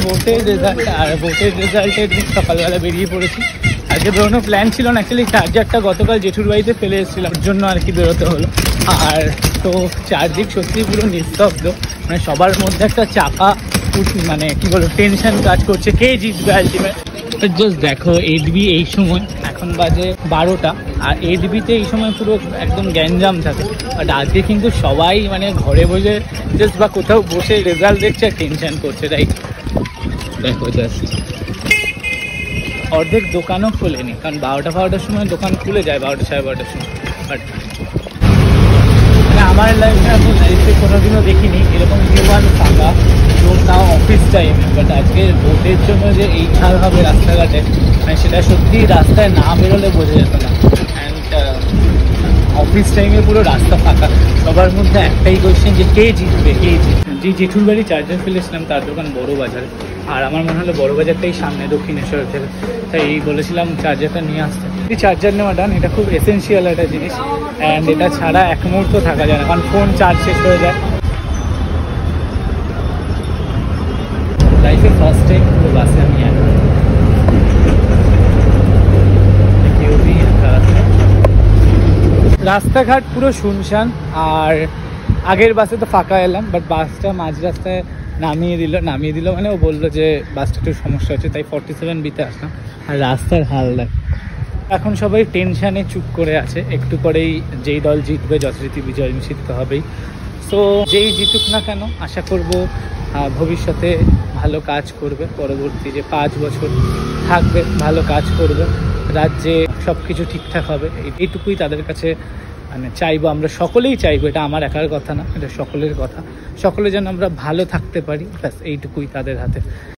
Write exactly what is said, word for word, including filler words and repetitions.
ভোটের রেজাল্ট, আর ভোটের রেজাল্টের দিন সকালবেলা বেরিয়ে পড়েছি। আজকে বেরোনোর প্ল্যান ছিল না, অ্যাকচুয়ালি চার্জারটা গতকাল জেঠুর বাড়িতে ফেলে এসেছিলাম, ওর জন্য আর কি বেরোতে হলো। আর তো চারদিক সত্যিই পুরো নিস্তব্ধ, মানে সবার মধ্যে একটা চাপা মানে কি বলবো টেনশন কাজ করছে, কে জিতবে আলটিমেট। জাস্ট দেখো এডবি এই সময় এখন বাজে বারোটা, আর এডবিতে এই সময় পুরো একদম গ্যাঞ্জাম থাকে। বাট আজকে কিন্তু সবাই মানে ঘরে বসে জাস্ট বা কোথাও বসে রেজাল্ট দেখছে আর টেনশন করছে, তাই দেখো জাস্ট অর্ধেক দোকানও খোলেনি, কারণ বারোটা বারোটার সময় দোকান খুলে যায়, বারোটা সাড়ে বারোটার সময়। বাট মানে আমার লাইফে আমি লাইফে কোনোদিনও দেখিনি এরকম দোকান ফাঁকা, তো তাও অফিস টাইমে। বাট আজকে ভোটের জন্য যে এই ছাড় হবে রাস্তাঘাটে, মানে সেটা সত্যি রাস্তায় না বেরোলে বোঝা যেত না। অ্যান্ড অফিস টাইমে পুরো রাস্তা ফাঁকা, সবার মধ্যে একটাই কোয়েশ্চেন যে কে জিতবে কে জিতবে। যে জেঠুর বাড়ি চার্জার ফেলেছিলাম তার দোকান বড় বাজারে, আর আমার মনে হলো বড় বাজারটাই সামনে দক্ষিণেশ্বর থেকে, তাই বলেছিলাম চার্জারটা নিয়ে আসতে। এই চার্জার নেওয়া ডান, এটা খুব এসেন্সিয়াল একটা জিনিস, অ্যান্ড এটা ছাড়া এক মুহূর্ত থাকা যায় না, কারণ ফোন চার্জ শেষ হয়ে যায়। লাইফে ফার্স্ট টাইম পুরো বাসে আমি একা, রাস্তাঘাট পুরো শুনশান। আর আগের বাসে তো ফাঁকা এলাম, বাট বাসটা মাঝ রাস্তায় নামিয়ে দিল নামিয়ে দিল মানে ও বললো যে বাসটা একটু সমস্যা হচ্ছে, তাই ফর্টি সেভেন বিতে আসলাম। আর রাস্তার হাল দেখ, এখন সবাই টেনশানে চুপ করে আছে, একটু পরেই যেই দল জিতবে যথারীতি বিজয় নিশ্চিত হবেই। সো যেই জিতুক না কেন আশা করব ভবিষ্যতে ভালো কাজ করবে, পরবর্তী যে পাঁচ বছর থাকবে ভালো কাজ করবে, রাজ্যে সব কিছু ঠিকঠাক হবে, এইটুকুই তাদের কাছে মানে চাইবো। আমরা সকলেই চাইবো, এটা আমার একার কথা না, এটা সকলের কথা, সকলে যেন আমরা ভালো থাকতে পারি, ব্যাস এইটুকুই তাদের হাতে।